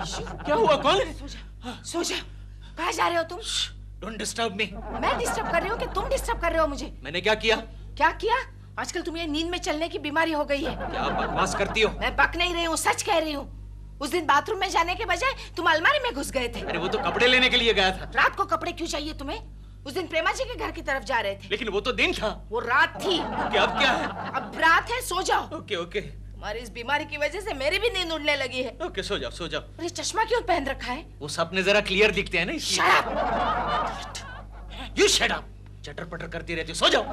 क्या हुआ? कौन? सो जा। कहाँ जा रहे हो तुम? Don't disturb me. मैं डिस्टर्ब कर रही हूँ कि तुम डिस्टर्ब कर रहे हो मुझे? मैंने क्या किया? क्या किया? आजकल तुम्हें नींद में चलने की बीमारी हो गई है। क्या बकवास करती हो? मैं बक नहीं रही हूँ, सच कह रही हूँ। उस दिन बाथरूम में जाने के बजाय तुम अलमारी में घुस गए थे। अरे वो तो कपड़े लेने के लिए गया था। रात को कपड़े क्यों चाहिए तुम्हें? उस दिन प्रेमा जी के घर की तरफ जा रहे थे। लेकिन वो तो दिन था। वो रात थी। क्या अब क्या है? अब रात है, सो जाओ। Okay okay. तुम्हारी इस बीमारी की वजह से मेरी भी नींद उड़ने लगी है। ओके सो जाओ सो जाओ। ये चश्मा क्यों पहन रखा है? वो सपने जरा क्लियर दिखते हैं ना इसलिए। Shut up! You shut up! चटर पटर करती रहती हो, सो जाओ।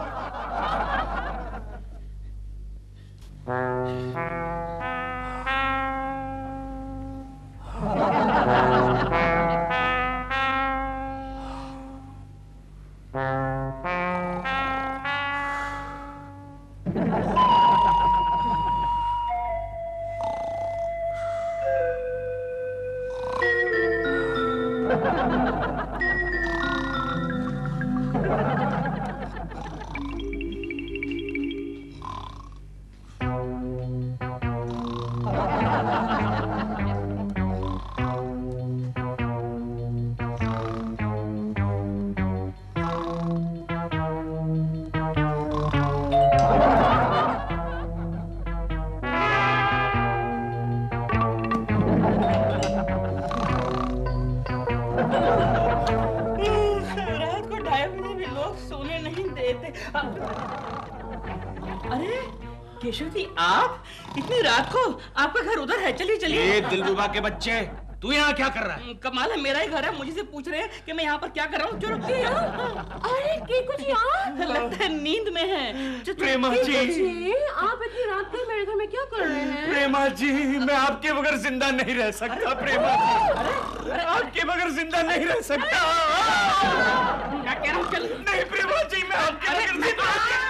अरे केशव जी, आप इतनी रात को? आपका घर उधर है, चलिए चलिए। ये दिलरुबा के बच्चे, तू यहाँ क्या कर रहा है? कमाल है, मेरा ही घर है, मुझे से पूछ रहे हैं कि मैं यहाँ पर क्या कर रहा हूँ। चलो अरे के कुछ यहाँ लगता है नींद में है। प्रेमा जी, आप इतनी रात को मेरे घर में क्या कर रहे हैं? प्रेमा जी, मैं आपके बगैर जिंदा नहीं रह सकता। प्रेमा जी, आपके बगैर जिंदा नहीं रह सकता। क्या कह रहा हूँ? चल नहीं प्रेमा जी, मैं आपके बगैर जिंदा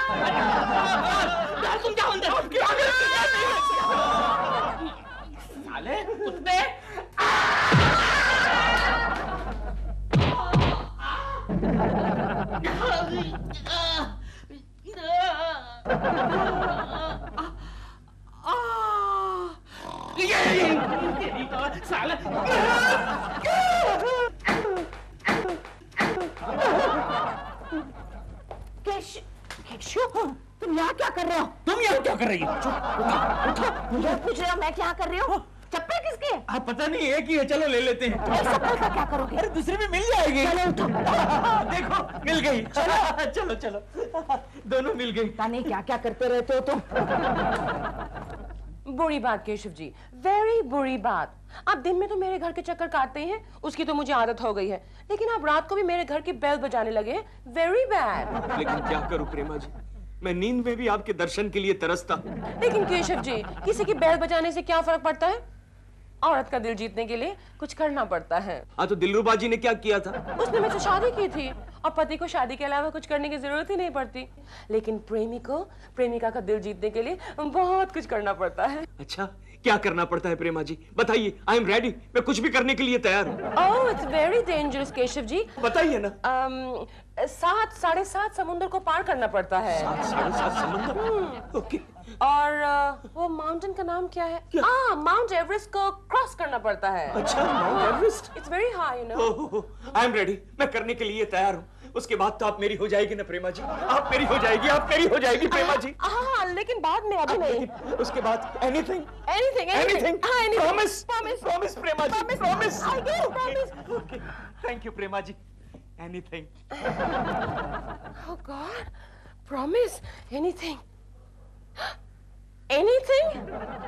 तुम जाओ अंदर। आपके बगैर जिंदा नहीं रह सकता। साले कुत्ते। साला केशव, तुम यहाँ क्या कर रहे हो? तुम यहाँ क्या कर रही हो? मुझे पूछ रहे हो मैं क्या कर रही हूँ? चप्पल किसके? आप पता नहीं, एक ही है, चलो ले लेते हैं। चप्पल का क्या करोगे? अरे दूसरी भी मिल जाएगी। चलो उठो। देखो मिल गई। चलो चलो दोनों मिल गई। पता नहीं क्या क्या करते रहते हो तुम। बुरी बात केशव जी, वेरी बुरी बात। आप दिन में तो मेरे घर के चक्कर काटते हैं, उसकी तो मुझे आदत हो गई है, लेकिन आप रात को भी मेरे घर की बेल बजाने लगे हैं। Very bad. लेकिन क्या करूं प्रेमा जी, मैं नींद में भी आपके दर्शन के लिए तरसता। लेकिन केशव जी, किसी की बेल बजाने से क्या फर्क पड़ता है? औरत का दिल जीतने के लिए कुछ करना पड़ता है। हाँ तो दिलरुबा जी ने क्या किया था? उसने मुझसे शादी की थी और पति को शादी के अलावा कुछ करने की जरूरत ही नहीं पड़ती, लेकिन प्रेमी को प्रेमिका का दिल जीतने के लिए बहुत कुछ करना पड़ता है। अच्छा, क्या करना पड़ता है प्रेमा जी? बताइए, आई एम रेडी, मैं कुछ भी करने के लिए तैयार हूँ। Oh, it's very dangerous Keshav ji. बताइए ना। 7 साढ़े 7 समुद्र को पार करना पड़ता है। 7 साढ़े 7 समुद्र? ओके। और वो माउंटेन का नाम क्या है? माउंट एवरेस्ट को क्रॉस करना पड़ता है। अच्छा, Mount Everest? It's very high, you know. I am ready, मैं करने के लिए तैयार हूँ। उसके बाद तो आप मेरी हो जाएगी ना प्रेमा जी? आप मेरी हो जाएगी, आप मेरी हो जाएगी प्रेमा जी। हाँ, लेकिन बाद में, अभी नहीं। उसके बाद anything anything anything promise promise promise Prema ji, promise. I get promise. Okay, thank you Prema ji. Anything. Oh God, promise anything anything.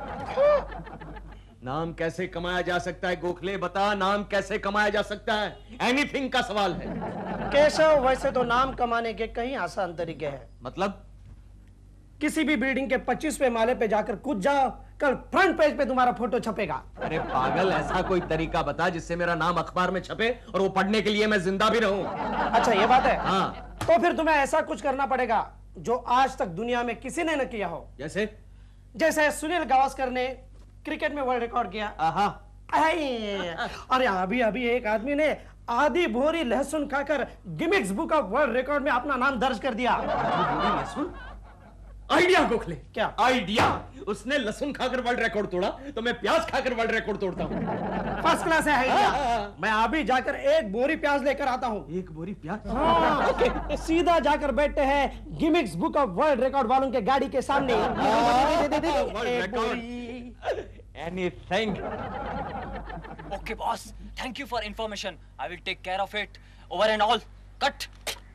नाम कैसे कमाया जा सकता है गोखले? बता, नाम कैसे कमाया जा सकता है? एनीथिंग का सवाल है। केशव, वैसे तो नाम कमाने के कई आसान तरीके हैं। मतलब? किसी भी बिल्डिंग के 25वें माले पे जाकर कूद जाओ, कल फ्रंट पेज पे तुम्हारा फोटो छपेगा। अरे पागल, ऐसा कोई तरीका बता जिससे मेरा नाम अखबार में छपे और वो पढ़ने के लिए मैं जिंदा भी रहूं। अच्छा, ये बात है। हाँ। तो फिर तुम्हें ऐसा कुछ करना पड़ेगा जो आज तक दुनिया में किसी ने न किया हो। जैसे सुनील गावस्कर ने क्रिकेट में वर्ल्ड रिकॉर्ड किया। अरे अभी अभी एक आदमी ने आधी भोरी लहसुन खाकर Guinness book of world record में अपना नाम दर्ज कर दिया। आइडिया गोखले। क्या? आइडिया? उसने लहसुन खाकर वर्ल्ड रिकॉर्ड तोड़ा, तो मैं प्याज खाकर वर्ल्ड रिकॉर्ड तोड़ता हूँ। फर्स्ट क्लास है आइडिया। मैं अभी जाकर एक बोरी प्याज लेकर आता हूँ। एक बोरी प्याज? ओके, सीधा जाकर बैठते हैं gimmicks book of world record वालों के गाड़ी के सामने। एक बोरी। Anything. Okay, boss. Thank you for information. I will take care of it. Over and all. Cut.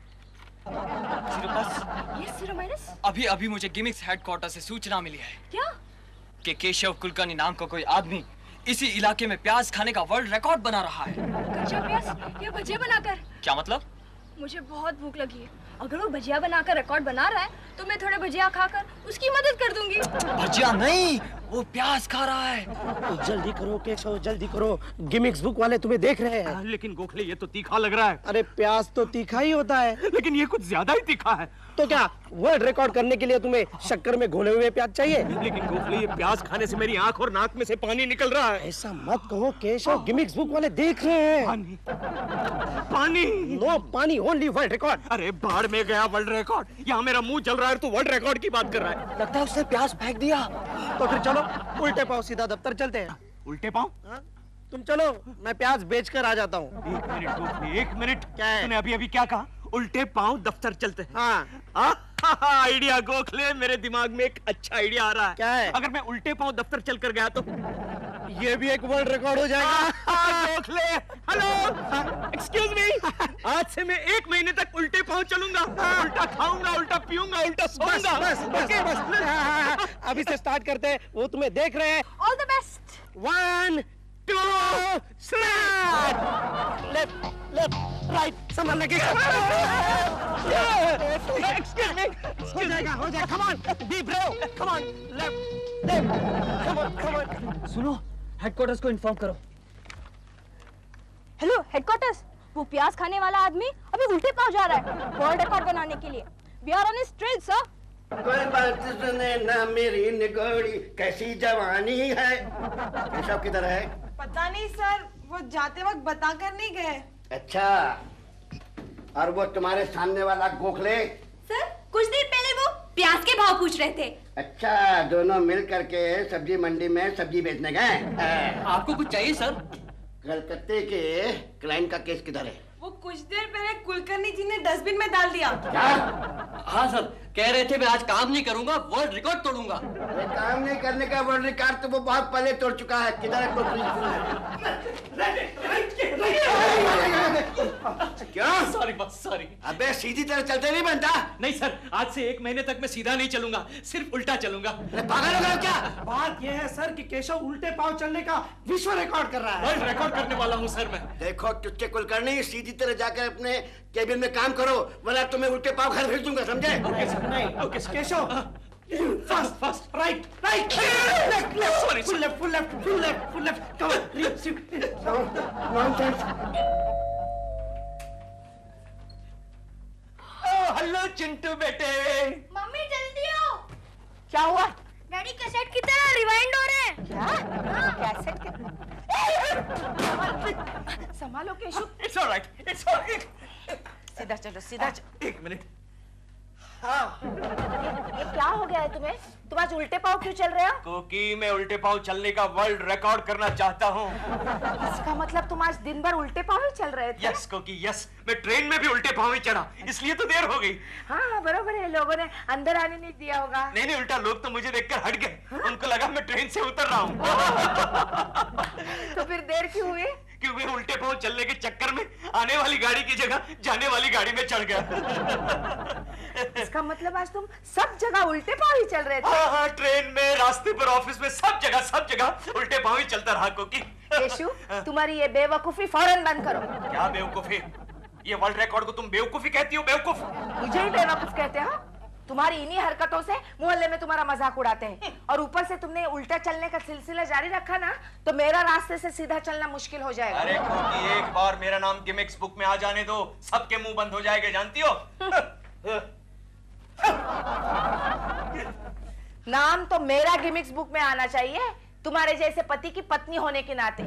Yes, Zero Minus? अभी मुझे गिमिक्स हेडक्वार्टर से सूचना मिली है क्या? कि केशव कुलकर्णी नाम का कोई आदमी इसी इलाके में प्याज खाने का वर्ल्ड रिकॉर्ड बना रहा है। कच्चा प्याज या भजिया बनाकर? क्या मतलब? मुझे बहुत भूख लगी है। अगर वो भजिया बनाकर रिकॉर्ड बना रहा है तो मैं थोड़े भजिया खाकर उसकी मदद कर दूंगी। भजिया नहीं, वो प्याज खा रहा है। तो जल्दी करो केशव, जल्दी करो, गिमिक्स बुक वाले तुम्हें देख रहे हैं। लेकिन गोखले ये तो तीखा लग रहा है। अरे प्याज तो तीखा ही होता है। लेकिन ये कुछ ज्यादा ही तीखा है। तो क्या वर्ल्ड रिकॉर्ड करने के लिए तुम्हें शक्कर में घोले हुए प्याज चाहिए? लेकिन गोखले ये प्याज खाने से मेरी आंख और नाक में से पानी निकल रहा है। ऐसा मत कहो केशव, गिमिक्स बुक वाले देख रहे हैं। पानी? पानी? नो पानी, ओनली वर्ल्ड रिकॉर्ड। अरे बाढ़ में गया वर्ल्ड रिकॉर्ड। यहाँ मेरा मुंह जल रहा है, तू वर्ल्ड रिकॉर्ड की बात कर रहा है। लगता है उसने प्याज फेंक दिया। तो फिर चलो उल्टे पाँव सीधा दफ्तर चलते हैं। उल्टे पाँव? हाँ? तुम चलो, मैं प्याज बेचकर आ जाता हूँ। एक मिनट गोखले, एक मिनट। क्या है? तूने अभी क्या कहा? उल्टे पाँव दफ्तर चलते हैं। हाँ। आइडिया गोखले, मेरे दिमाग में एक अच्छा आइडिया आ रहा है। क्या है? अगर मैं उल्टे पाँव दफ्तर चल कर गया तो ये भी एक वर्ल्ड रिकॉर्ड हो जाएगा। Gokhale, hello, excuse me. आज से मैं 1 महीने तक उल्टे पाँव चलूंगा। उल्टा खाऊंगा, उल्टा पीऊंगा, उल्टा बस सोऊंगा। बस बस बस। हाँ, अभी से स्टार्ट करते हैं, वो तुम्हें देख रहे हैं। All the best. 1 2 start. Left left right, समझ लगे। Excuse me. हो जाएगा, हो जाएगा। Come on, be brave. Come on, left left, come on come on. सुनो, हेडक्वार्टर्स को इन्फॉर्म करो। हेलो हेडक्वार्टर्स, वो प्याज खाने वाला आदमी अभी उल्टे पाँव जा रहा है वर्ल्ड रिकॉर्ड बनाने के लिए। We are on his trail sir. कोई बात सुने ना मेरी निगोड़ी, कैसी जवानी है। केशव किधर है? पता नहीं सर, वो जाते वक्त बताकर नहीं गए। अच्छा, और वो तुम्हारे सामने वाला गोखले? सर कुछ देर पहले वो प्याज के भाव पूछ रहे थे। अच्छा, दोनों मिल करके सब्जी मंडी में सब्जी बेचने गए। आपको कुछ चाहिए सर? कलकत्ते के क्लाइंट का केस किधर है? वो कुछ देर पहले कुलकर्णी जी ने डस्टबिन में डाल दिया। क्या? हाँ सर, कह रहे थे मैं आज काम नहीं करूंगा, वर्ल्ड रिकॉर्ड तोड़ूंगा। अरे काम नहीं करने का वर्ल्ड रिकॉर्ड तो वो बहुत पहले तोड़ चुका है। किधर है क्या? सॉरी बस, सॉरी। अबे सीधी तरह चलते नहीं बनता। नहीं सर, आज से 1 महीने तक मैं सीधा नहीं चलूंगा, सिर्फ उल्टा चलूंगा। पागल हो गए क्या? बात यह है सर कि केशव उल्टे पाँव चलने का विश्व रिकॉर्ड कर रहा है। वर्ल्ड रिकॉर्ड करने वाला हूँ सर मैं। देखो टुच्चे कुलकर्णी, सीधी तरह जाकर अपने केबिन में काम करो, वरना तुम्हें उल्टे पाँव घर भेज दूंगा, समझे? Okay sir. नहीं, okay sir. Keshav, fast fast, right right, left left, Sorry, full left full left full left full left. Come on, nonsense. Hello Chintu बेटे। मम्मी जल्दी आओ। क्या हुआ? डैडी कैसेट की तरह रिवाइंड हो रहे हैं। क्या? कैसेट के? संभालो Keshav. It's alright, it's alright. सीधा चलो, सीधा चलो। 1 मिनट। ये क्या हो गया है तुम्हें? तुम आज उल्टे पाँव क्यों चल रहे हो? क्योंकि मैं उल्टे पाँव चलने का वर्ल्ड रिकॉर्ड करना चाहता हूँ। इसका मतलब तुम आज दिन भर उल्टे पाँव ही चल रहे थे? यस क्योंकि यस, मैं ट्रेन में भी उल्टे पाँव ही चढ़ा, इसलिए तो देर हो गई। हाँ बरोबर है, लोगों ने अंदर आने नहीं दिया होगा। नहीं, उल्टा लोग तो मुझे देखकर हट गए। उनको लगा मैं ट्रेन से उतर रहा हूँ। तो फिर देर क्यों हुई? क्योंकि उल्टे पाँव चलने के चक्कर में आने वाली गाड़ी की जगह जाने वाली गाड़ी में चढ़ गया। इसका मतलब आज तुम सब जगह उल्टे पाँव ही चल रहे थे? हाँ, ट्रेन में, रास्ते पर, ऑफिस में, सब जगह उल्टे पाँव ही चलता रहा। क्योंकि केशु, तुम्हारी ये बेवकूफी फौरन बंद करो। क्या बेवकूफी? ये वर्ल्ड रिकॉर्ड को तुम बेवकूफी कहती हो? बेवकूफ मुझे ही बेवकूफ कहते हो? तुम्हारी इन्हीं हरकतों से मोहल्ले में तुम्हारा मजाक उड़ाते हैं, और ऊपर से तुमने उल्टा चलने का सिलसिला जारी रखा ना, तो मेरा रास्ते से सीधा चलना मुश्किल हो जाएगा। अरे क्योंकि एक बार मेरा नाम गिमिक्स बुक में आ जाने दो, सबके मुंह बंद हो जाएंगे, जानती हो? नाम तो मेरा गिमिक्स बुक में आना चाहिए, तुम्हारे जैसे पति की पत्नी होने के नाते।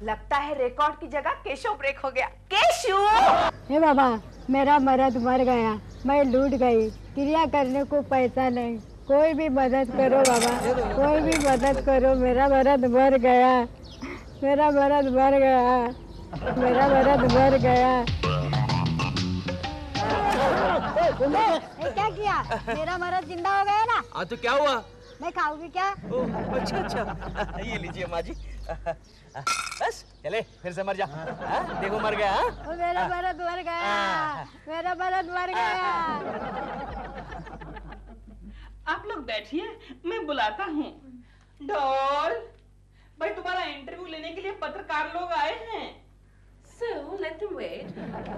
लगता है रिकॉर्ड की जगह केशव ब्रेक हो गया। केशव! हे बाबा, मेरा मर्द मर गया, मैं लूट गई, क्रिया करने को पैसा नहीं, कोई भी मदद करो बाबा, कोई भी मदद करो, मेरा मर्द मर गया, मेरा मर्द मर गया, मेरा मर्द मर गया। क्या किया? मेरा मर्द जिंदा हो गया ना। हाँ तो क्या हुआ? मैं खाऊंगी क्या? अच्छा अच्छा, ये लीजिए माँ जी। बस चले, फिर से मर जा। देखो मर गया। मेरा मर्द मर गया, मेरा मर्द मर गया। आप लोग बैठिए, मैं बुलाता हूँ। डॉल, भाई तुम्हारा इंटरव्यू लेने के लिए पत्रकार लोग आए हैं। So let them wait.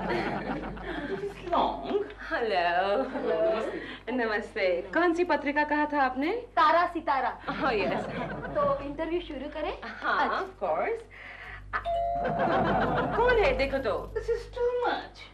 Long. Hello. नमस्ते। कौन सी पत्रिका कहा था आपने? तारा सितारा। Oh yes. तो इंटरव्यू शुरू करें? हाँ, of course. कौन है देखो तो? This is too much.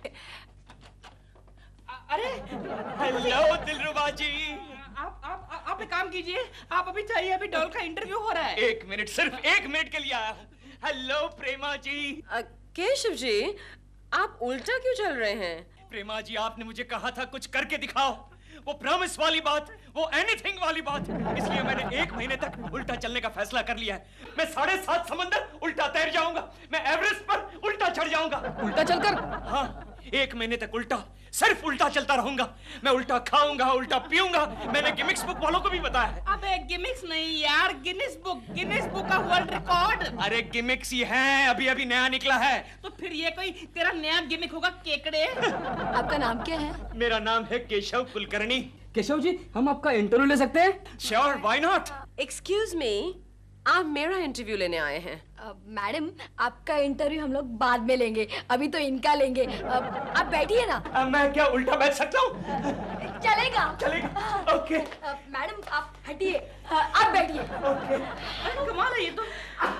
अरे, हेलो दिलरुबा जी। आप एक काम कीजिए, आप अभी चाहिए, अभी डॉल का इंटरव्यू हो रहा है। एक मिनट, सिर्फ 1 मिनट के लिए आया हूँ। हेलो प्रेमा जी। केशव जी, आप उल्टा क्यों चल रहे हैं? प्रेमा जी, आपने मुझे कहा था कुछ करके दिखाओ, वो प्रॉमिस वाली बात, वो एनीथिंग वाली बात, इसलिए मैंने 1 महीने तक उल्टा चलने का फैसला कर लिया है। मैं 7.5 समंदर उल्टा तैर जाऊंगा, मैं एवरेस्ट पर उल्टा चढ़ जाऊंगा। उल्टा चलकर? हाँ, 1 महीने तक उल्टा, सिर्फ उल्टा चलता रहूंगा। मैं उल्टा खाऊंगा, उल्टा पीऊंगा। मैंने गिमिक्स बुक वालों को भी बताया है। अबे गिमिक्स नहीं यार, गिनीज बुक का वर्ल्ड रिकॉर्ड। अरे गिमिक्स ही है, अभी अभी नया निकला है। तो फिर ये कोई तेरा नया गिमिक होगा केकड़े? आपका नाम क्या है? मेरा नाम है केशव कुलकर्णी। केशव जी, हम आपका इंटरव्यू ले सकते हैं? Sure, why not. Excuse me, आप मेरा इंटरव्यू लेने आए हैं? मैडम, आपका इंटरव्यू हम लोग बाद में लेंगे, अभी तो इनका लेंगे। आप बैठिए ना। मैं क्या उल्टा बैठ सकता हूँ? चलेगा? चलेगा, ओके। मैडम आप हटिए, आप बैठिए। ओके। कमाल है ये तो।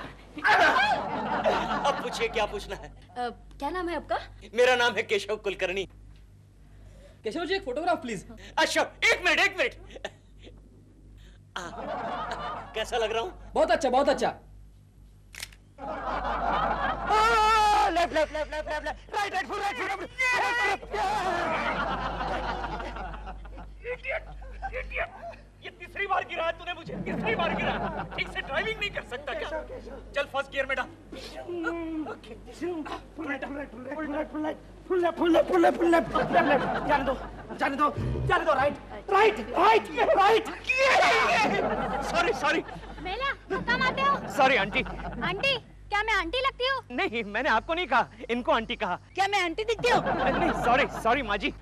अब पूछिए क्या पूछना है। क्या नाम है आपका? मेरा नाम है केशव कुलकर्णी। केशव जी, एक फोटोग्राफ प्लीज। अच्छा, 1 मिनट 1 मिनट। कैसा लग रहा हूँ? बहुत अच्छा, बहुत अच्छा। Left left left left left right right full right idiot. ये तीसरी बार गिरा है तूने मुझे, तीसरी बार गिरा। ठीक से ड्राइविंग नहीं कर सकता क्या? चल फर्स्ट गियर में डाल। जाने दो, राइट। सॉरी मेला, कहाँ आते हो? Sorry aunty. आंटी, क्या मैं आंटी लगती हूँ? नहीं, मैंने आपको नहीं कहा, इनको आंटी कहा। क्या मैं आंटी दिखती हूँ? नहीं, सॉरी माँ जी।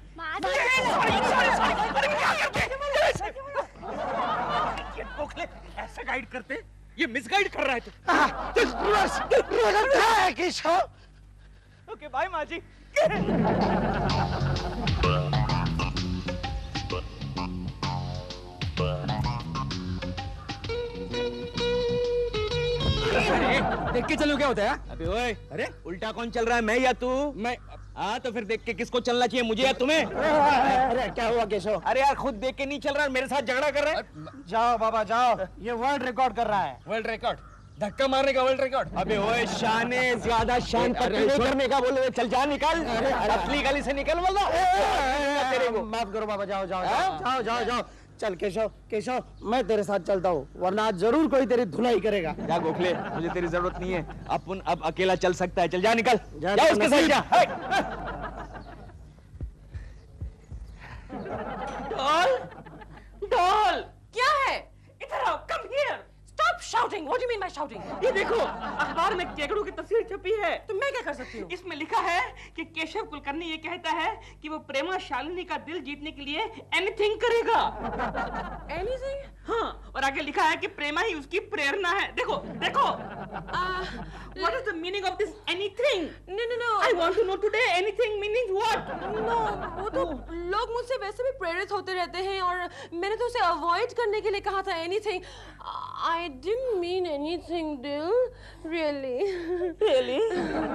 ऐसा गाइड करते, ये मिसगाइड कर रहा है तू। ओके बाय माँ जी। देख के चलो क्या होता है? अबे ओए, अरे उल्टा कौन चल रहा है, मैं या तू? मैं। हाँ तो फिर देख के किसको चलना चाहिए, मुझे या तुम्हें? अरे क्या हुआ केशव? अरे यार खुद देख के नहीं चल रहा, मेरे साथ झगड़ा कर रहा है। जाओ बाबा जाओ, ये वर्ल्ड रिकॉर्ड कर रहा है। World record? धक्का मारने का वर्ल्ड रिकॉर्ड? अबे ओए शाने, ज्यादा शान नहीं करने का बोले, चल जा निकल, असली गली से निकल बोल। तेरे को माफ करो बाबा, जाओ। चल केशव, मैं तेरे साथ चलता हूँ, वरना आज जरूर कोई तेरी धुलाई करेगा। जा गोखले, मुझे तेरी जरूरत नहीं है, अपन अब अकेला चल सकता है। चल जा निकल, जा उसके साथ जा। डॉल, क्या है? इधर आओ, come here. Stop shouting! What do you mean by shouting? ये देखो, अखबार में केकड़ू की तस्वीर छपी है। तो मैं क्या कर सकती हूँ? इसमें लिखा है कि केशव कुलकर्णी ये कहता है कि वो प्रेमा शालिनी का दिल जीतने के लिए एनीथिंग करेगा। Anything? हाँ, और आगे लिखा है कि प्रेमा ही उसकी प्रेरणा है। देखो। What is the meaning of this anything? No. I want to know today anything meaning what? No, वो तो लोग मुझसे वैसे भी प्रेरित होते रहते हैं और मैंने तो उसे अवॉइड करने के लिए कहा था anything. I didn't mean anything, दिल. Really?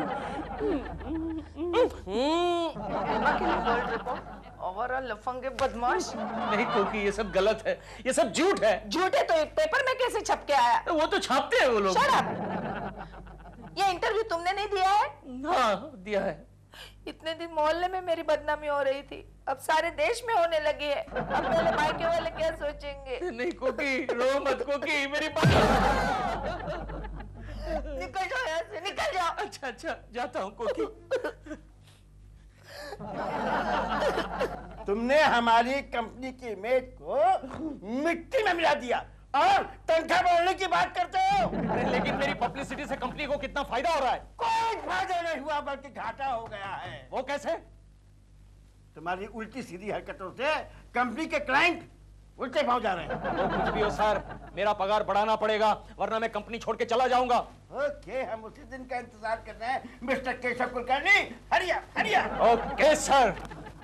और लफंगे बदमाश। नहीं क्योंकि ये सब गलत है, ये सब झूठ है। झूठे तो एक पेपर में कैसे छप के आया? वो तो छापते हैं वो लोग। Shut up! ये इंटरव्यू तुमने नहीं दिया है? हाँ दिया है। इतने दिन मोहल्ले में मेरी बदनामी हो रही थी, अब सारे देश में होने लगी है। अब मेरे मायके वाले क्या सोचेंगे? नहीं कोकी, रो मत कोकी, मेरी बात। निकल जाओ यहाँ से, निकल जाओ। अच्छा अच्छा जाता हूँ कोकी। तुमने हमारी कंपनी की इमेज को मिट्टी में मिला दिया और तनख्वाह बढ़ाने की बात करते हो। लेकिन मेरी पब्लिसिटी से कंपनी को कितना फायदा हो रहा है? कोई फायदा नहीं हुआ बल्कि घाटा हो गया है। वो कैसे? तुम्हारी उल्टी सीधी हरकतों से कंपनी के क्लाइंट उल्टे पांव जा रहे हैं। वो कुछ भी हो सर, मेरा पगार बढ़ाना पड़ेगा वरना मैं कंपनी छोड़ के चला जाऊंगा। ओके, हम उसी दिन का इंतजार कर रहे हैं mister Keshav Kulkarni. Hariya Hariya. Okay sir.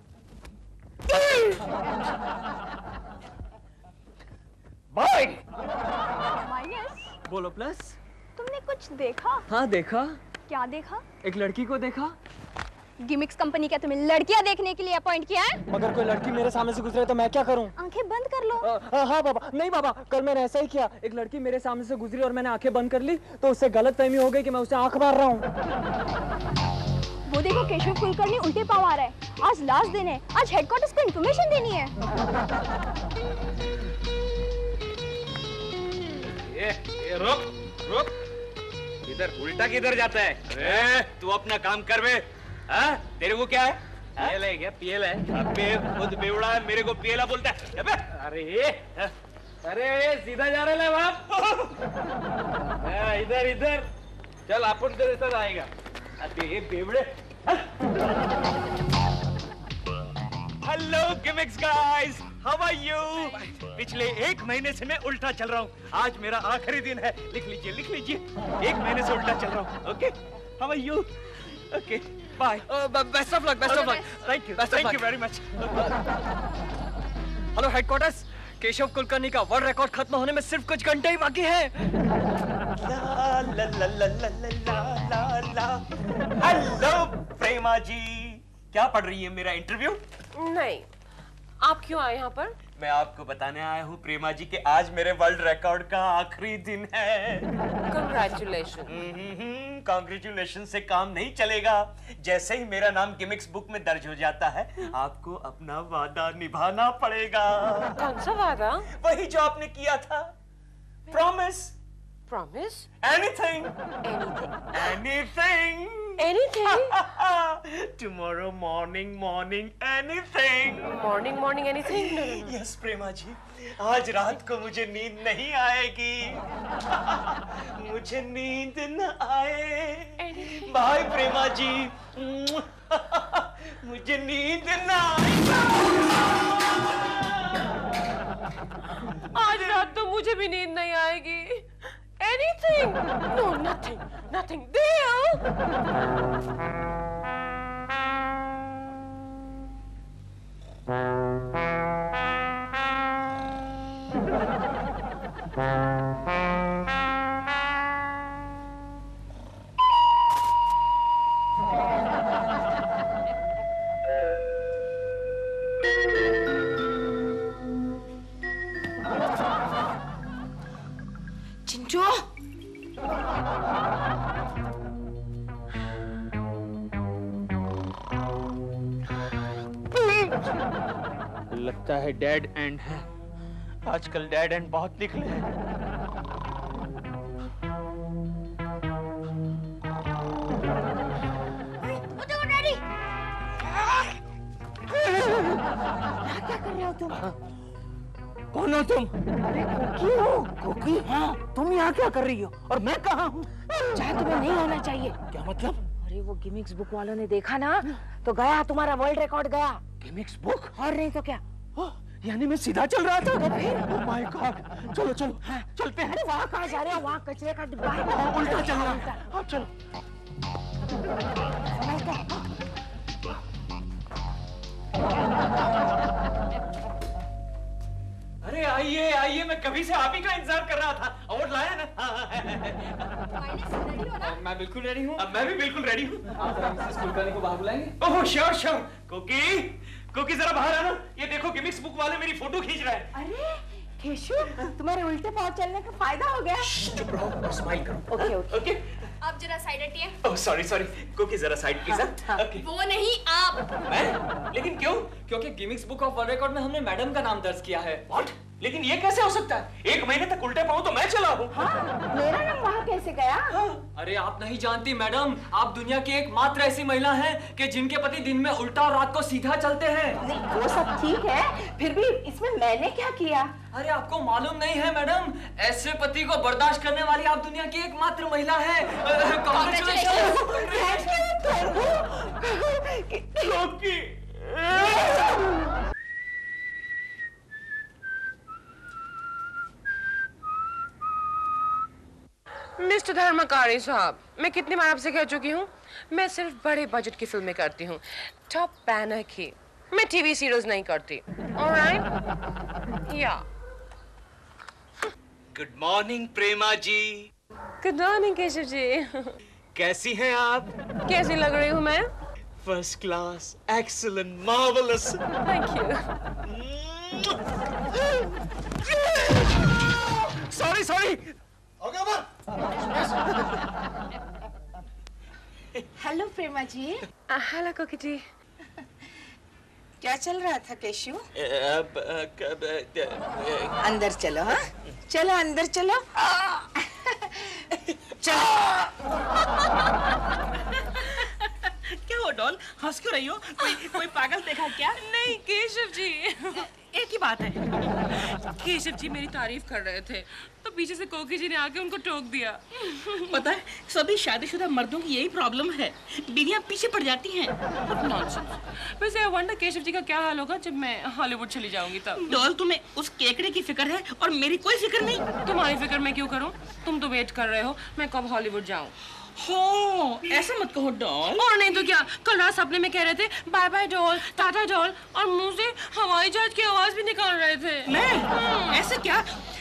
Bye. Minus, बोलो प्लस। तुमने कुछ देखा? हाँ देखा। क्या देखा? एक लड़की को देखा। गिमिक्स कंपनी क्या तुम्हें लड़कियां देखने के लिए अपॉइंट किया है? अगर कोई लड़की मेरे सामने से गुजरे तो मैं क्या करूं? आंखें बंद कर लो। हाँ बाबा, नहीं बाबा, कल मैंने ऐसा ही किया। एक लड़की मेरे सामने से गुजरी और मैंने आंखें बंद कर ली तो उससे गलतफहमी हो गई कि मैं उसे आंख मार रहा हूँ। वो देखो केशव कुलकर्णी उल्टे पाँव आ रहा है। आज लास्ट दिन है, आज हेडक्वार्टर्स को इन्फॉर्मेशन देनी है। ये रुक रुक, इधर उल्टा किधर जाता है? तू अपना काम कर बे। हाँ? तेरे को क्या है? पीएल है क्या? पीएल है? अबे खुद बेवड़ा है, मेरे को पीएला बोलता है। अबे अरे सीधा जा रहा है बाप। इधर इधर चल, अपन तेरे साथ आएगा। अबे बेवड़े। Hello gimmicks guys, how are you? पिछले 1 महीने से मैं उल्टा चल रहा हूँ, आज मेरा आखिरी दिन है। लिख लीजिए लिख लीजिए, 1 महीने से उल्टा चल रहा हूँ। Okay, how are you? Okay bye. Best of luck, best of luck. Thank you very much. Hello headquarters, Keshav Kulkarni का वर्ल्ड रिकॉर्ड खत्म होने में सिर्फ कुछ घंटे ही बाकी है। हेलो प्रेमा जी, क्या पढ़ रही है? मेरा इंटरव्यू? नहीं, आप क्यों आए यहाँ पर? मैं आपको बताने आया हूँ प्रेमा जी कि आज मेरे वर्ल्ड रिकॉर्ड का आखिरी दिन है। कंग्रेचुलेशन। कांग्रेचुलेशन से काम नहीं चलेगा। जैसे ही मेरा नाम गिमिक्स बुक में दर्ज हो जाता है, आपको अपना वादा निभाना पड़ेगा। कौन सा वादा? वही जो आपने किया था, promise. Promise? Anything anything anything. Tomorrow morning anything. Morning anything? Yes Prema ji, आज रात को मुझे नींद नहीं आएगी। मुझे नींद न आए। बाय प्रेमा जी। मुझे नींद न आएगा। आज रात तो मुझे भी नींद नहीं आएगी। Anything? No, nothing. Deal? Chintu, लगता है डेड एंड है। आजकल डेड एंड बहुत निकले हैं। डैडी, क्या कर रहे हो तुम? कौन हो तुम? कोकी, हाँ, तुम यहाँ क्या कर रही हो और मैं कहाँ हूँ? चाहे तुम्हें नहीं होना चाहिए। क्या मतलब? अरे वो गिमिक्स बुक वालों ने देखा ना, तो गया, तुम्हारा वर्ल्ड रिकॉर्ड गया। Gimmicks book? और नहीं तो क्या। यानी मैं सीधा चल रहा था? तो फिर? Oh my God, चलो चलो, हाँ, चलते हैं। वहाँ कहाँ जा रहे हो? वहाँ कचरे का डिब्बा है। उल्टा चल रहा है। हाँ चलो। अरे आइए आइए, मैं कभी से आप ही का इंतजार कर रहा था। अवार्ड लाया ना? मैं बिल्कुल रेडी हूँ। अब मैं भी बिल्कुल रेडी हूँ। आप जरा मिसेस कुलकर्णी को बाहर बुलाएंगे? Oh sure sure. कोकी जरा बाहर आना। ये देखो गिमिक्स बुक वाले मेरी फोटो खींच रहे हैं। अरे केशव, तुम्हारे उल्टे पाँव चलने का फायदा हो गया। चुप रहो, स्माइल करो। ओके। ओके आप जरा साइड हटिए। ओह सॉरी सॉरी, कुकी जरा साइड प्लीज। ओके। वो नहीं आप। मैं? लेकिन क्यों? क्योंकि Guinness book of world record में हमने मैडम का नाम दर्ज किया है। व्हाट? लेकिन ये कैसे हो सकता है? 1 महीने तक उल्टे पाऊं तो मैं चला हूं। हाँ, मेरा नाम वहाँ कैसे गया? अरे आप नहीं जानती मैडम, आप दुनिया की एकमात्र ऐसी महिला हैं कि जिनके पति दिन में उल्टा और रात को सीधा चलते हैं। नहीं, वो सब ठीक है, फिर भी इसमें मैंने क्या किया? अरे आपको मालूम नहीं है मैडम, ऐसे पति को बर्दाश्त करने वाली आप दुनिया की एकमात्र महिला है। कांग्रेचुलेशन। मिस्टर धर्मकारी साहब, मैं कितनी बार आपसे कह चुकी हूँ, मैं सिर्फ बड़े बजट की फिल्में करती हूँ, टॉप बैनर की। मैं टीवी सीरियल्स नहीं करती। Alright? Yeah. Good morning Prema ji. Good morning Keshav ji. कैसी हैं आप? कैसी लग रही हूँ मैं? First class, excellent, marvellous. Thank you. Sorry sorry. Hello Prema ji. Hello Koki ji. क्या चल रहा था केशु? अंदर चलो। हाँ, चलो अंदर चलो। क्या हो डॉल, हंस क्यों रही हो? कोई पागल देखा क्या? नहीं केशव जी, एक ही बात है। केशव जी मेरी तारीफ कर रहे थे तो पीछे से कोकी जी ने आके उनको टोक दिया। पता है, सभी शादीशुदा मर्दों की यही प्रॉब्लम है, बीवियां पीछे पड़ जाती हैं। नॉनसेंस। वैसे आई वंडर केशव जी का क्या हाल होगा जब मैं हॉलीवुड चली जाऊंगी तब। डॉल, तुम्हें उस केकड़े की फिक्र है और मेरी कोई फिक्र नहीं। तुम्हारी फिक्र मैं क्यों करूं? तुम तो वेट कर रहे हो मैं कब हॉलीवुड जाऊं। हो, ऐसा मत कहो डॉल। और नहीं तो क्या, कल रात सपने में कह रहे थे bye bye doll, tata doll, और मुंह से हवाई जहाज की आवाज भी निकाल रहे थे। मैं? ऐसे क्या?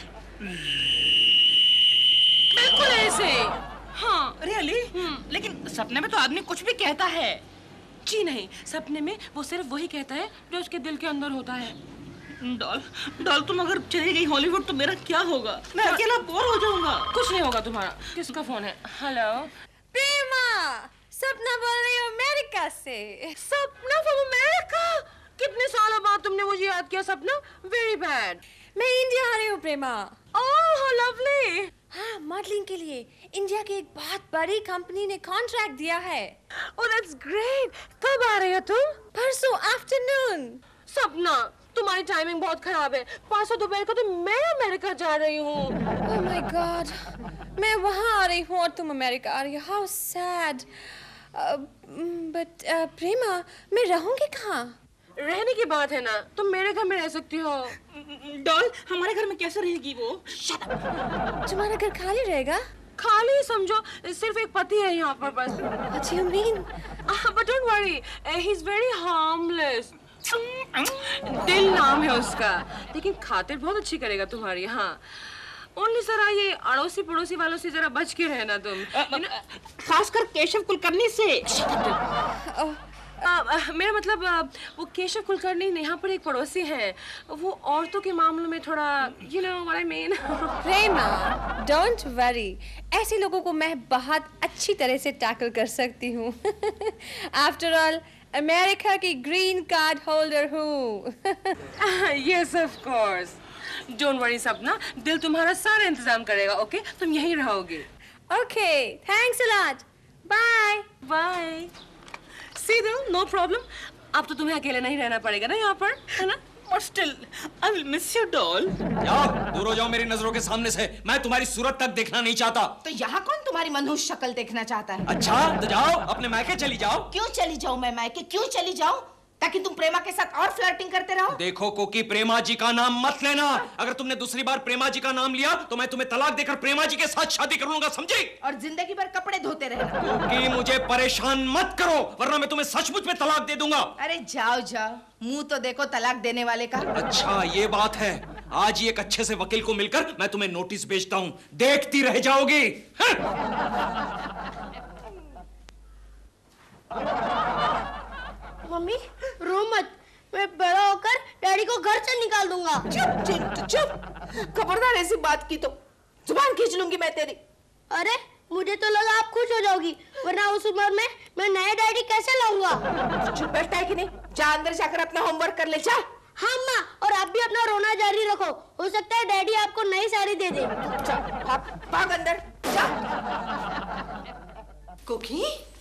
बिल्कुल ऐसे। हाँ रियली? लेकिन सपने में तो आदमी कुछ भी कहता है। जी नहीं, सपने में वो सिर्फ वही कहता है जो उसके दिल के अंदर होता है। डॉल, तुम अगर चली गई हॉलीवुड तो मेरा क्या होगा? मैं अकेला बोर हो जाऊंगा। कुछ नहीं होगा तुम्हारा। किसका फोन है? हेलो प्रेमा, सपना बोल रही हूँ अमेरिका से। सपना फ्रॉम अमेरिका? कितने सालों बाद तुमने मुझे याद किया सपना। Very bad. मैं इंडिया आ रही हूँ प्रेमा। Oh how lovely. हाँ, मॉडलिंग के लिए इंडिया की एक बहुत बड़ी कंपनी ने कॉन्ट्रैक्ट दिया है। Oh that's great. कब आ रही हो तुम? परसों आफ्टरनून। सपना तुम्हारी टाइमिंग बहुत खराब है। परसों दोपहर को तो मैं अमेरिका जा रही हूँ। ओह माय गॉड, मैं वहाँ आ रही हूँ और तुम अमेरिका आ रही हो। How sad. बट प्रेमा, मैं रहूँगी कहाँ? रहने की बात है ना, तुम मेरे घर में रह सकती हो। डॉल, हमारे घर में कैसे रहेगी वो? तुम्हारा घर खाली रहेगा? खाली समझो, सिर्फ एक पति है यहाँ पर बस। What do you mean? But don't worry, he's very harmless. दिल नाम है उसका, लेकिन खातिर बहुत अच्छी करेगा तुम्हारी। हाँ, ओनली जरा ये अड़ोसी पड़ोसी वालों से जरा बच के रहना तुम। खासकर केशव कुलकर्णी से। मेरा मतलब वो केशव कुलकर्णी यहाँ पर एक पड़ोसी हैं, वो औरतों के मामलों में थोड़ा you know what I mean। Prema, don't worry, ऐसे लोगों को मैं बहुत अच्छी तरह से टैकल कर सकती हूँ। After all, अमेरिका की ग्रीन कार्ड होल्डर हूँ। Yes of course। Don't worry सपना, दिल तुम्हारा सारा इंतजाम करेगा। ओके, तुम यहीं रहोगे। Okay, thanks a lot. Bye. Bye। See दिल, no problem। अब तो तुम्हें अकेले नहीं रहना पड़ेगा ना यहाँ पर, है ना? But still, I will miss you, doll। जाओ, दूर हो जाओ मेरी नजरों के सामने से। मैं तुम्हारी सूरत तक देखना नहीं चाहता। तो यहाँ कौन तुम्हारी मनहूस शक्ल देखना चाहता है? अच्छा, तो जाओ, अपने मायके चली जाओ। क्यों चली जाऊँ मैं मायके? क्यों चली जाऊँ? ताकि तुम प्रेमा के साथ और फ्लर्टिंग करते रहो? देखो कोकी, प्रेमा जी का नाम मत लेना। अगर तुमने दूसरी बार प्रेमा जी का नाम लिया तो मैं तुम्हें तलाक देकर प्रेमा जी के साथ शादी कर लूंगा, समझी? और जिंदगी भर कपड़े धोते रहना। कोकी, मुझे परेशान मत करो, वरना मैं तुम्हें सचमुच में तलाक दे दूंगा। अरे जाओ जाओ, मुंह तो देखो तलाक देने वाले का। अच्छा, ये बात है। आज ही एक अच्छे से वकील को मिलकर मैं तुम्हें नोटिस भेजता हूँ, देखती रह जाओगी। मम्मी, रो मत, मैं बड़ा होकर डैडी को घर से निकाल दूंगा। चुप चुप चुप, खबरदार ऐसी बात की तो जुबान खींच लूंगी मैं तेरी। अरे मुझे तो लगा आप खुश हो जाओगी, वरना उस उम्र में मैं नया डायरी कैसे लाऊंगा? चुप बैठता है कि नहीं? जा अंदर जाकर अपना होमवर्क कर ले, जा। हाँ माँ, और आप भी अपना रोना जारी रखो, हो सकता है डैडी आपको नई साड़ी दे दे। भाग अंदर, जा। कोकी,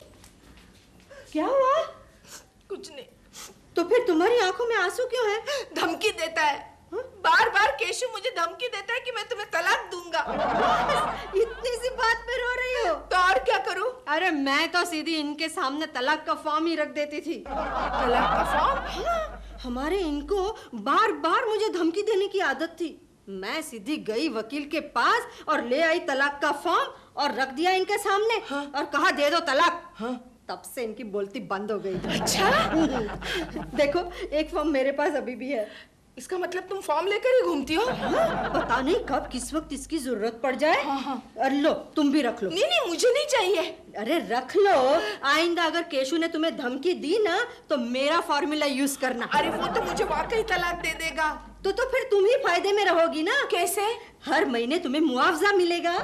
क्या हुआ? कुछ नहीं। तो फिर तुम्हारी आंखों में आंसू क्यों है? धमकी देता है, बार बार केशु मुझे धमकी देता है कि मैं तुम्हें तलाक दूंगा। इतनी सी बात पे रो रही हो? तो और क्या करूं? अरे मैं तो सीधी इनके सामने तलाक का फॉर्म ही रख देती थी। तलाक का फॉर्म? हाँ, हमारे इनको बार बार मुझे धमकी देने की आदत थी। मैं सीधी गई वकील के पास और ले आई तलाक का फॉर्म और रख दिया इनके सामने। हाँ? और कहा दे दो तलाक। हाँ? तब से इनकी बोलती बंद हो गई। अच्छा? देखो, एक फॉर्म मेरे पास अभी भी है। इसका मतलब तुम फॉर्म लेकर ही घूमती हो? हाँ, पता नहीं कब किस वक्त इसकी जरूरत पड़ जाए। हाँ। अरे लो, तुम भी रख लो। नहीं, मुझे नहीं चाहिए। अरे रख लो, आइंदा अगर केशु ने तुम्हें धमकी दी ना तो मेरा फॉर्मूला यूज करना। अरे वो तो मुझे वाकई तलाक दे देगा। तो फिर तुम ही फायदे में रहोगी ना। कैसे? हर महीने तुम्हें मुआवजा मिलेगा।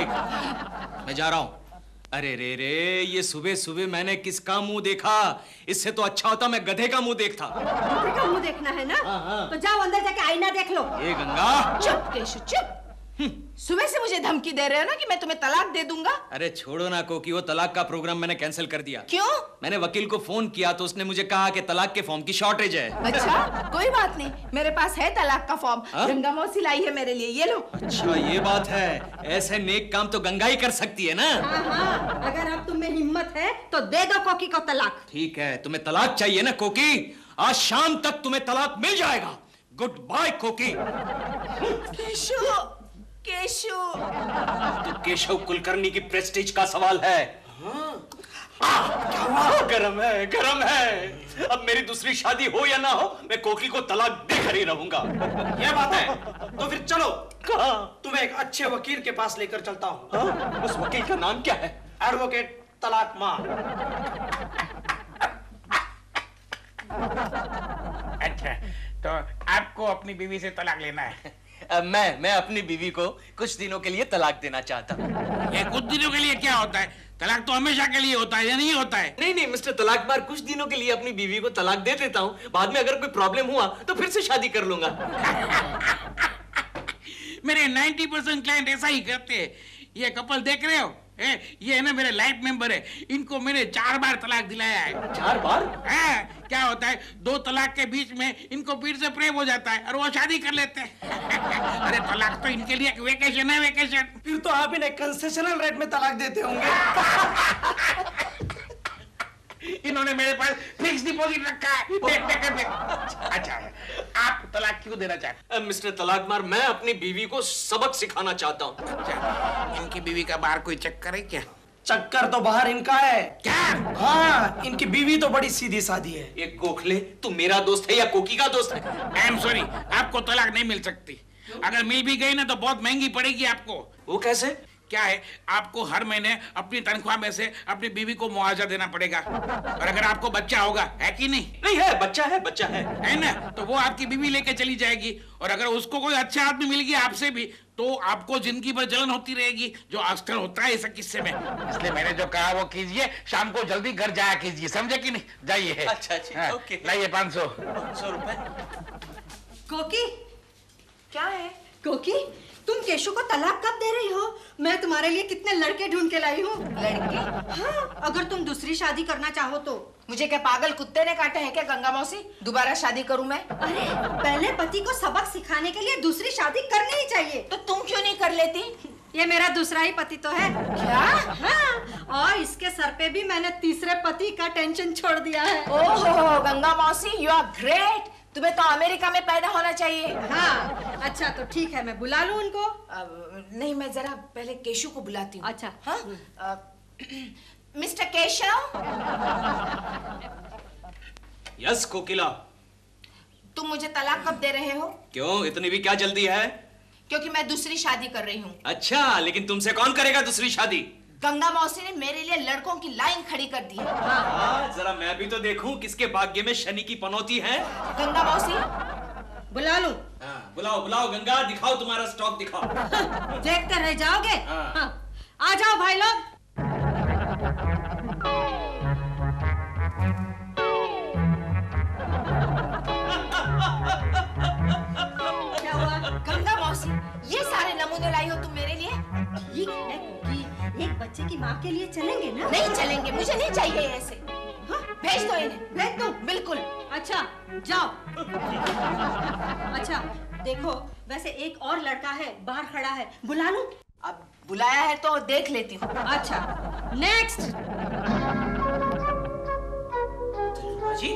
मैं जा रहा हूँ। अरे रे रे, ये सुबह सुबह मैंने किसका मुंह देखा? इससे तो अच्छा होता मैं गधे का मुंह देखता। गधे का मुंह देखना है ना? हाँ। तो जाओ अंदर जाके आईना देख लो। ये गंगा, चुप केशु, चुप। सुबह से मुझे धमकी दे रहे हो ना कि मैं तुम्हें तलाक दे दूंगा। अरे छोड़ो ना कोकी, वो तलाक का प्रोग्राम मैंने कैंसिल कर दिया। क्यों? मैंने वकील को फोन किया तो उसने मुझे कहा कि तलाक के फॉर्म की शॉर्टेज है। अच्छा, कोई बात नहीं, मेरे पास है तलाक का फॉर्म। गंगा मौसी लाई है मेरे लिए, ये लो। अच्छा ये बात है, ऐसे नेक काम तो गंगा ही कर सकती है ना। हाँ, अगर अब तुम्हें हिम्मत है तो दे दो कोकी को तलाक। ठीक है, तुम्हें तलाक चाहिए ना कोकी? आज शाम तक तुम्हें तलाक मिल जाएगा। Goodbye Koki. केशु, केशु। तो केशव कुलकर्णी की प्रेस्टीज का सवाल है। क्या हुआ? गरम है, गरम है। अब मेरी दूसरी शादी हो या ना हो, मैं कोकी को तलाक देकर ही रहूंगा। ये बात है, तो फिर चलो। कहाँ? तुम्हें एक अच्छे वकील के पास लेकर चलता हूँ। हाँ? उस वकील का नाम क्या है? एडवोकेट तलाक मार। अच्छा, तो आपको अपनी बीवी से तलाक लेना है? मैं अपनी बीवी को कुछ दिनों के लिए तलाक देना चाहता हूँ। ये कुछ दिनों के लिए क्या होता है? तलाक तो हमेशा के लिए होता है या नहीं होता है? नहीं मिस्टर तलाकमार, कुछ दिनों के लिए अपनी बीवी को तलाक दे देता हूँ। बाद में अगर कोई प्रॉब्लम हुआ तो फिर से शादी कर लूंगा। मेरे 90% क्लाइंट ऐसा ही करते हैं। ये कपल देख रहे हो? ये है ना मेरे लाइफ मेंबर है। इनको मैंने 4 बार तलाक दिलाया है। 4 बार? हाँ, क्या होता है 2 तलाक के बीच में इनको फिर से प्रेम हो जाता है और वो शादी कर लेते हैं। अरे तलाक तो इनके लिए एक वेकेशन है, वेकेशन। फिर तो आप इन्हें कंसेशनल रेट में तलाक देते होंगे। इन्होंने मेरे पास फिक्स डिपॉजिट रखा है। अच्छा, आप तलाक क्यों देना चाहते हैं? मिस्टर तलाकमार, मैं अपनी बीवी को सबक सिखाना चाहता हूँ। अच्छा, इनकी बीवी का बाहर कोई चक्कर है क्या? चक्कर तो बाहर इनका है। क्या? हाँ, इनकी बीवी तो बड़ी सीधी सादी है। ये गोखले, तू मेरा दोस्त है या कोकी का दोस्त है? आई एम सॉरी, आपको तलाक नहीं मिल सकती। अगर मिल भी गई ना तो बहुत महंगी पड़ेगी आपको। वो कैसे? क्या है, आपको हर महीने अपनी तनख्वाह में से अपनी बीवी को मुआवजा देना पड़ेगा। और अगर आपको बच्चा होगा, है कि नहीं? नहीं है, बच्चा है ना? तो वो आपकी बीवी लेके चली जाएगी। और अगर उसको कोई अच्छा आदमी मिल गया आपसे भी, तो आपको जिंदगी भर जलन होती रहेगी, जो अक्सर होता है ऐसे किस्से में। इसलिए मैंने जो कहा वो कीजिए, शाम को जल्दी घर जाया कीजिए, समझे कि नहीं? जाइए। अच्छा, ओके। लाइए 500 रुपए। कोकी, क्या है? कोकी, तुम केशु को तलाक कब दे रही हो? मैं तुम्हारे लिए कितने लड़के ढूंढ के लाई हूँ। लड़के? हाँ, अगर तुम दूसरी शादी करना चाहो तो। मुझे क्या पागल कुत्ते ने काटा है क्या गंगा मौसी? दोबारा शादी करूं मैं? अरे पहले पति को सबक सिखाने के लिए दूसरी शादी करनी ही चाहिए। तो तुम क्यों नहीं कर लेती? ये मेरा दूसरा ही पति तो है। क्या? हाँ, और इसके सर पे भी मैंने तीसरे पति का टेंशन छोड़ दिया है। ओहो गंगा मौसी, यू आर ग्रेट। तुम्हें तो अमेरिका में पैदा होना चाहिए। हाँ, अच्छा तो ठीक है, मैं बुला लूं उनको? नहीं, मैं जरा पहले केशु को बुलाती हूँ। अच्छा। हाँ? मिस्टर केशव। यस कोकिला। तुम मुझे तलाक कब दे रहे हो? क्यों, इतनी भी क्या जल्दी है? क्योंकि मैं दूसरी शादी कर रही हूँ। अच्छा, लेकिन तुमसे कौन करेगा दूसरी शादी? गंगा मौसी ने मेरे लिए लड़कों की लाइन खड़ी कर दी है। हाँ, जरा मैं भी तो देखूं किसके भाग्य में शनि की पनौती है। गंगा मौसी, बुला लूं? हाँ, बुलाओ बुलाओ गंगा, दिखाओ तुम्हारा स्टॉक दिखाओ। देखते रह जाओगे? हाँ। हाँ। आ जाओ भाई लोग। क्या हुआ? गंगा मौसी, ये सारे नमूने लाई हो तुम मेरे लिए? ठीक है कि एक बच्चे की माँ के लिए चलेंगे ना? नहीं चलेंगे, मुझे नहीं चाहिए ऐसे। हाँ? भेज दो इन्हें। भेज दो, बिल्कुल। अच्छा जाओ। अच्छा देखो, वैसे एक और लड़का है बाहर खड़ा है, बुला लूं? अब बुलाया है तो देख लेती हूँ। अच्छा नेक्स्ट। जी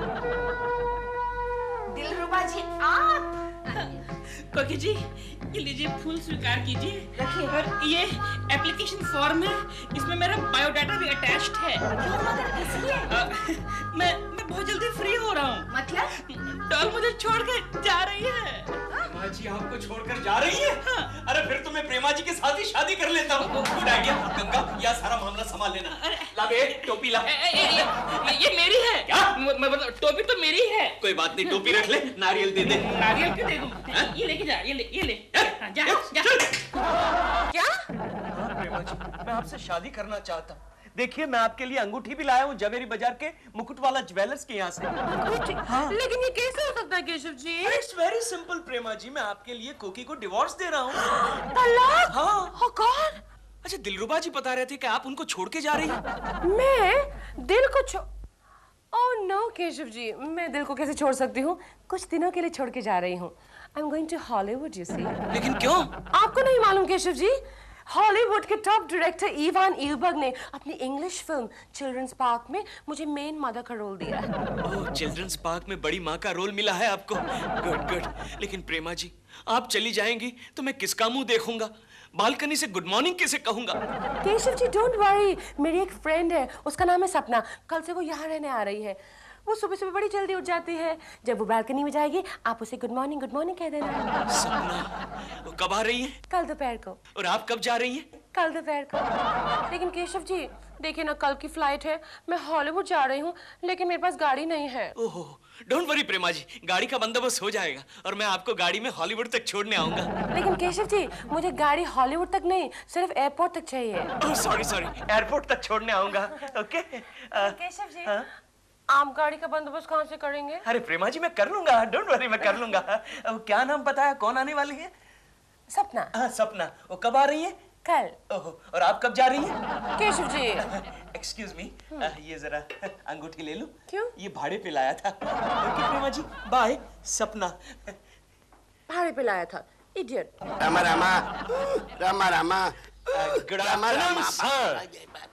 दिलरुबा जी आप? कोकी जी, ये लीजिए फूल स्वीकार कीजिए। रखिए। और ये एप्लीकेशन फॉर्म है, इसमें मेरा बायोडाटा भी अटैच्ड है। क्यों मगर किस लिए? मैं बहुत जल्दी फ्री हो रहा हूँ। मतलब? डॉल मुझे छोड़ के जा रही है। प्रेमा जी आपको छोड़कर जा रही है? हाँ। अरे फिर तो मैं प्रेमा जी के साथ ही शादी कर लेता हूँ। Good idea. गंगा, यह सारा मामला संभाल लेना। ला बे, टोपी ला। ये मेरी है। क्या? मतलब टोपी तो मेरी है। कोई बात नहीं, टोपी रख ले, नारियल दे दे। नारियल क्यों दे दूँ? ये लेके जा, ये ले। हाँ, जा। क्या? प्रेमा जी, मैं आपसे शादी करना चाहता हूँ। देखिए, मैं आपके लिए अंगूठी भी लाया हूँ जवेरी बाजार के मुकुट वाला ज्वेलर्स के यहाँ से। हाँ। लेकिन ये कैसे हो सकता है Keshav ji? It's very simple Prema ji, मैं आपके लिए कोकी को डिवोर्स दे रहा हूँ। तलाक? हाँ। Oh God! अच्छा, दिलरुबा जी बता रहे थे कि आप उनको छोड़ के जा रही हैं। मैं दिल को ओह नो केशव जी, मैं दिल को कैसे छोड़ सकती हूँ? कुछ दिनों के लिए छोड़ के जा रही हूँ। I am going to Hollywood, you see. लेकिन क्यों? आपको नहीं मालूम केशव जी? हॉलीवुड के टॉप डायरेक्टर इवान ईलबर्ग ने अपनी इंग्लिश फिल्म चिल्ड्रंस पार्क में मुझे मेन मदर का रोल दिया है। ओह, चिल्ड्रंस पार्क में बड़ी माँ का रोल मिला है आपको। Good good. लेकिन प्रेमा जी, आप चली जाएंगी तो मैं किसका मुंह देखूंगा? बालकनी से गुड मॉर्निंग कैसे कहूंगा? केशव जी डोंट वरी, मेरी एक फ्रेंड है, उसका नाम है सपना। कल से वो यहाँ रहने आ रही है। वो सुबह सुबह बड़ी जल्दी उठ जाती है। जब वो बालकनी में जाएगी, आप उसे गुड मॉर्निंग कह देना। सपना, वो कब आ रही है? कल दोपहर को। और आप कब जा रही हैं? कल दोपहर को। लेकिन केशव जी देखिए ना, कल की फ्लाइट है, मैं हॉलीवुड जा रही हूँ, लेकिन मेरे पास गाड़ी नहीं है। ओहो, डोंट वरी प्रेमा जी, गाड़ी का बंदोबस्त हो जाएगा और मैं आपको गाड़ी में हॉलीवुड तक छोड़ने आऊंगा। लेकिन केशव जी, मुझे गाड़ी हॉलीवुड तक नहीं, सिर्फ एयरपोर्ट तक चाहिए। ओह सॉरी, एयरपोर्ट तक छोड़ने आऊंगा। ओके। केशव जी, आप गाड़ी का बंदोबस्त कहाँ से करेंगे? अरे प्रेमा जी, मैं कर लूंगा, डोंट वरी, मैं कर लूंगा। क्या नाम बताया, कौन आने वाली है? सपना। हाँ, सपना। वो कब आ रही है? कल। ओहो, और आप कब जा रही हैं? केशव जी। एक्सक्यूज मी, ये जरा अंगूठी ले लो। क्यों? ये भाड़े पे लाया था। Okay Prema ji, bye. सपना। भाड़े पे लाया था, idiot. Rama Rama, Rama Rama, good afternoon sir.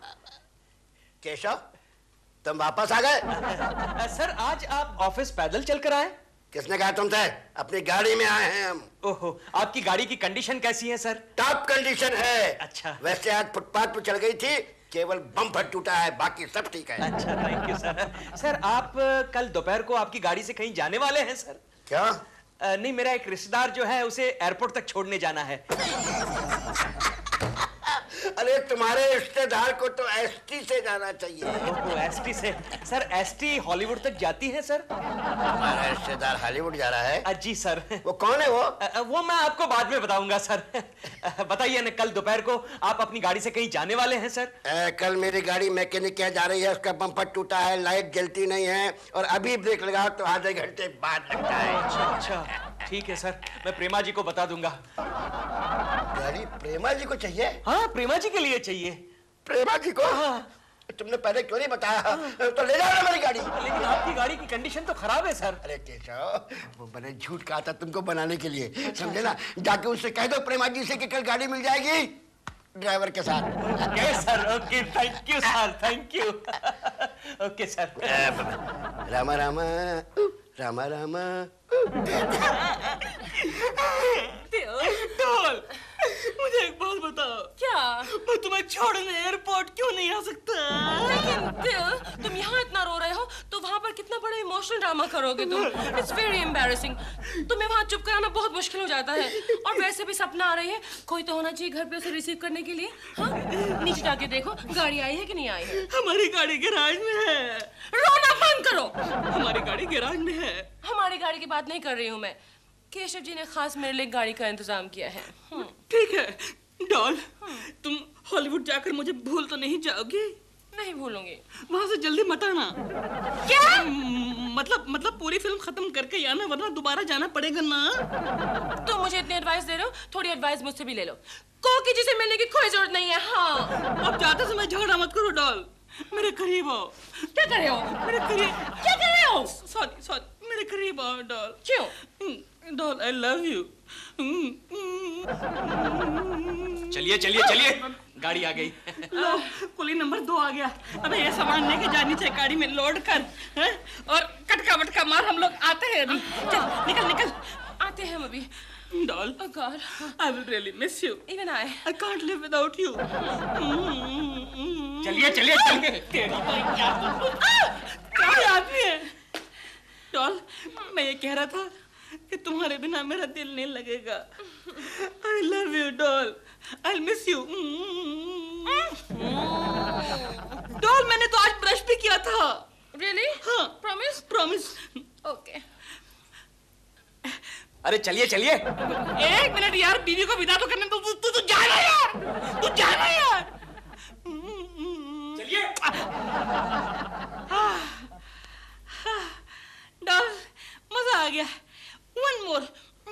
Keshav, तुम वापस आ गए? सर, आज आप ऑफिस पैदल चलकर आए? किसने कहा तुमसे? अपनी गाड़ी में आए हैं हम। ओहो, आपकी गाड़ी की कंडीशन कैसी है सर? टॉप कंडीशन है। अच्छा। वैसे आज फुटपाथ पर चल गई थी, केवल बम्पर टूटा है, बाकी सब ठीक है। अच्छा, थैंक यू सर। सर, आप कल दोपहर को आपकी गाड़ी से कहीं जाने वाले हैं सर? क्या? नहीं, मेरा एक रिश्तेदार जो है उसे एयरपोर्ट तक छोड़ने जाना है। अरे तुम्हारे रिश्तेदार को तो एसटी से जाना चाहिए। ओह, एसटी से? सर, एसटी हॉलीवुड तक जाती है सर। तुम्हारा रिश्तेदार हॉलीवुड जा रहा है? जी सर। वो कौन है वो? वो मैं आपको बाद में बताऊंगा सर। बताइए ना, कल दोपहर को आप अपनी गाड़ी से कहीं जाने वाले हैं सर? कल मेरी गाड़ी मैकेनिक के यहाँ जा रही है, उसका बम्पर टूटा है, लाइट जलती नहीं है, और अभी ब्रेक लगाओ तो आधे घंटे बाद लगता है। अच्छा, ठीक है सर, मैं प्रेमा जी को बता दूंगा। गाड़ी प्रेमा जी को चाहिए? हाँ, प्रेमा जी के लिए चाहिए। प्रेमा जी को? हाँ। तुमने पहले क्यों नहीं बताया? तो ले जाओ ना मेरी गाड़ी। लेकिन आपकी गाड़ी की कंडीशन तो खराब है सर। अरे केशव, वो मैंने झूठ कहा था तुमको बनाने के लिए, समझे ना? जाके उससे कह दो प्रेमा जी से कि कल गाड़ी मिल जाएगी ड्राइवर के साथ। Okay sir, okay, thank you sir, thank you. Okay sir. Rama Rama, Rama Rama. Doll, मुझे एक बात बताओ। क्या? मैं तुम्हें छोड़ने एयरपोर्ट क्यों नहीं आ सकता? लेकिन दिल, तुम यहाँ इतना रो रहे हो तो वहाँ पर कितना बड़ा इमोशनल ड्रामा करोगे तुम? It's very embarrassing. तुम्हें वहाँ चुप कराना बहुत मुश्किल हो जाता है। और वैसे भी सपना आ रही है, कोई तो होना चाहिए घर पे उसे रिसीव करने के लिए। हाँ, नीचे जाके देखो गाड़ी आई है कि नहीं आई है। हमारी गाड़ी गैराज में है। रोना बंद करो। हमारी गाड़ी गैराज में है। हमारी गाड़ी की बात नहीं कर रही हूँ मैं। केशव जी ने खास मेरे लिए गाड़ी का इंतजाम किया है। ठीक है डॉल, तुम हॉलीवुड एयरपोर्ट जाकर मुझे भूल तो नहीं जाओगे? नहीं भूलूंगी। वहां से जल्दी मत आना। क्या? मतलब पूरी फिल्म खत्म करके ही आना, वरना दोबारा जाना पड़ेगा ना। तुम मुझे इतनी एडवाइस दे रहे हो, थोड़ी एडवाइस मुझसे भी ले लो। कोकी जी से मिलने की कोई जरूरत नहीं है। हाँ, अब जाते समय झगड़ा मत करो डॉल, मेरे करीब आओ। क्या कर रहे हो? मेरे करीब क्या कर रहे हो? सॉरी, मेरे करीब आओ डॉल। क्यों? Doll, I love you. चलिए चलिए चलिए, गाड़ी आ गई। लो, कुली नंबर 2 आ गया। अबे ये सामान लेके जानी चाहिए गाड़ी में लोड कर, हैं? और कटका वटका मार, हम लोग आते हैं अभी। चल निकल निकल। आते हैं हम अभी। Doll, Oh God, I will really miss you. even I. I can't live without you. चलिए चलिए चलिए। क्या आदमी है? डॉल, मैं ये कह रहा था कि तुम्हारे बिना मेरा दिल नहीं लगेगा। I love you, doll. I'll miss you. Doll, मैंने तो आज ब्रश भी किया था। Really? हाँ। Promise? Promise. Okay. अरे चलिए चलिए। 1 मिनट यार, बीवी को विदा तो करने दो। तू जाना यार, तू जाना यार। चलिए। डॉल, मजा आ गया। One more.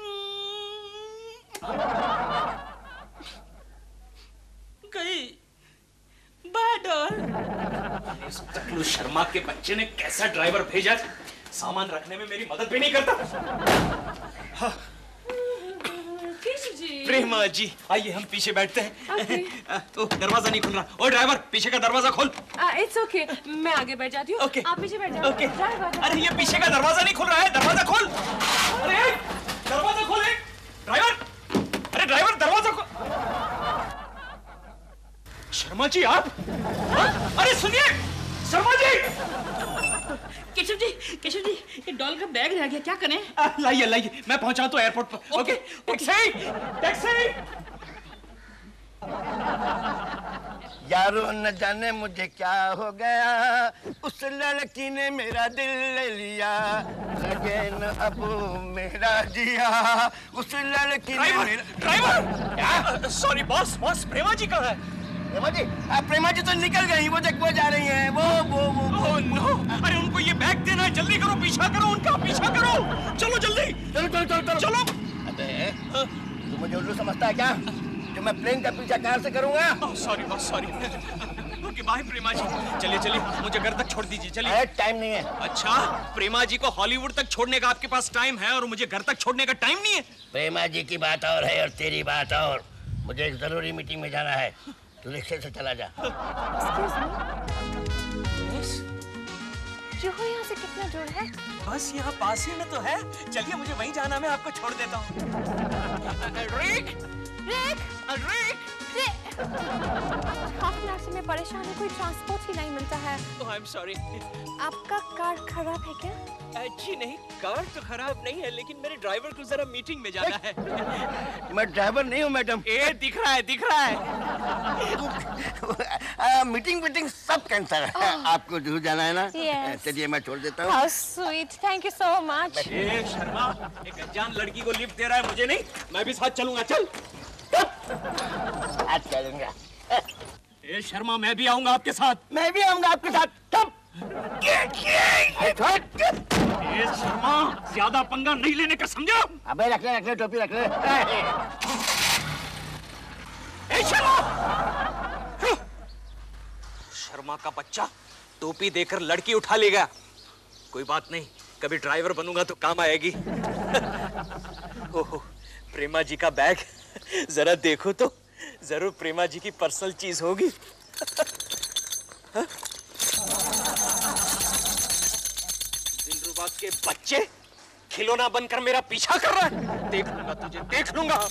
गई। Bye doll. इस टकलू शर्मा के बच्चे ने कैसा ड्राइवर भेजा, सामान रखने में मेरी मदद भी नहीं करता। हाँ। केशव जी। प्रेमा जी, आइए हम पीछे बैठते हैं। Okay. तो दरवाजा नहीं खुल रहा। ओ ड्राइवर, पीछे का दरवाजा खोल। It's okay. मैं आगे बैठ जाती हूँ। Okay. आप पीछे बैठ जाओ। Okay. ड्राइवर। अरे ये पीछे का दरवाजा नहीं खुल रहा है, दरवाजा खोल। अरे दरवाजा खोल ड्राइवर। अरे ड्राइवर, दरवाजा खोल। शर्मा जी आप? अरे सुनिए शर्मा जी। केशव जी, ये डॉल का बैग रह गया, क्या करें? लाइए लाइए, मैं पहुंचा तो एयरपोर्ट पर। Okay, taxi taxi. यारो न जाने मुझे क्या हो गया, उस लड़की ने मेरा दिल ले लिया, लगे न अब मेरा जिया, उस लड़की ने मेरा। Driver, sorry boss, Prema ji कहाँ है? प्रेमा जी तो निकल गई, वो देखो जा रही हैं। वो ओह नो, अरे उनको ये बैग देना है, जल्दी करो, पीछा करो उनका, पीछा करो, चलो जल्दी। चलो। अबे तू मुझे उल्लू समझता है क्या, जो मैं प्लेन का पीछा कार से करूंगा? Sorry boss, sorry. Okay bye Prema ji, चलिए चलिए, मुझे घर तक छोड़ दीजिए, चलिए। टाइम नहीं है। अच्छा, प्रेमा जी को हॉलीवुड तक छोड़ने का आपके पास टाइम है और मुझे घर तक छोड़ने का टाइम नहीं है? प्रेमा जी की बात और है और तेरी बात और। मुझे एक जरूरी मीटिंग में जाना है, तू रिक्शे से चला जा। जुहू यहाँ से कितना दूर है? बस यहाँ पास ही में तो है, चलिए मुझे वहीं जाना, मैं आपको छोड़ देता हूँ। रिक, हाफ से मैं परेशान हूँ, कोई ट्रांसपोर्ट ही नहीं मिलता है। I am sorry. आपका कार खराब है क्या? जी नहीं, कार तो खराब नहीं है, लेकिन मेरे ड्राइवर को जरा मीटिंग में जाना है। मैं ड्राइवर नहीं हूँ मैडम। ए दिख रहा है। मीटिंग सब कैंसिल है। आपको जरूर जाना है ना? Yes. चलिए मैं छोड़ देता हूँ। How sweet, thank you so much. ए शर्मा, एक अनजान लड़की को लिफ्ट दे रहा है, मुझे नहीं, मैं भी साथ चलूंगा, चल। आज चलूंगा। ए शर्मा, मैं भी आऊंगा आपके साथ। मैं भी आऊंगा आपके साथ। ए शर्मा, ज्यादा पंगा नहीं लेने का, समझा? अबे रख ले टोपी रख ले। ए शर्मा! शर्मा का बच्चा टोपी देकर लड़की उठा लेगा। कोई बात नहीं, कभी ड्राइवर बनूंगा तो काम आएगी। ओहो, प्रेमा जी का बैग, जरा देखो तो, जरूर प्रेमा जी की पर्सनल चीज होगी। दिलरुबा के बच्चे, खिलौना बनकर मेरा पीछा कर रहा है। देख लूंगा तुझे, देख लूंगा।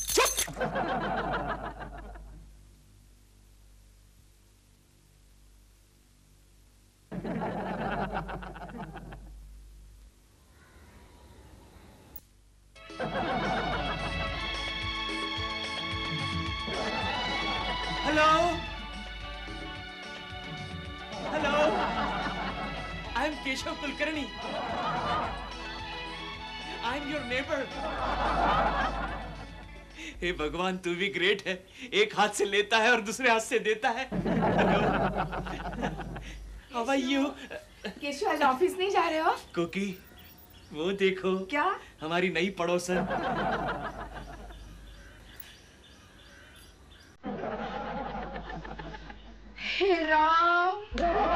चुप। Hello? Hello? I am Keshav Kulkarni. I am your neighbor. हे भगवान, तू भी ग्रेट है, एक हाथ से लेता है और दूसरे हाथ से देता है। How are you? केशव, आज ऑफिस नहीं जा रहे हो? कुकी, वो देखो। क्या? हमारी नई पड़ोसन। हे राम।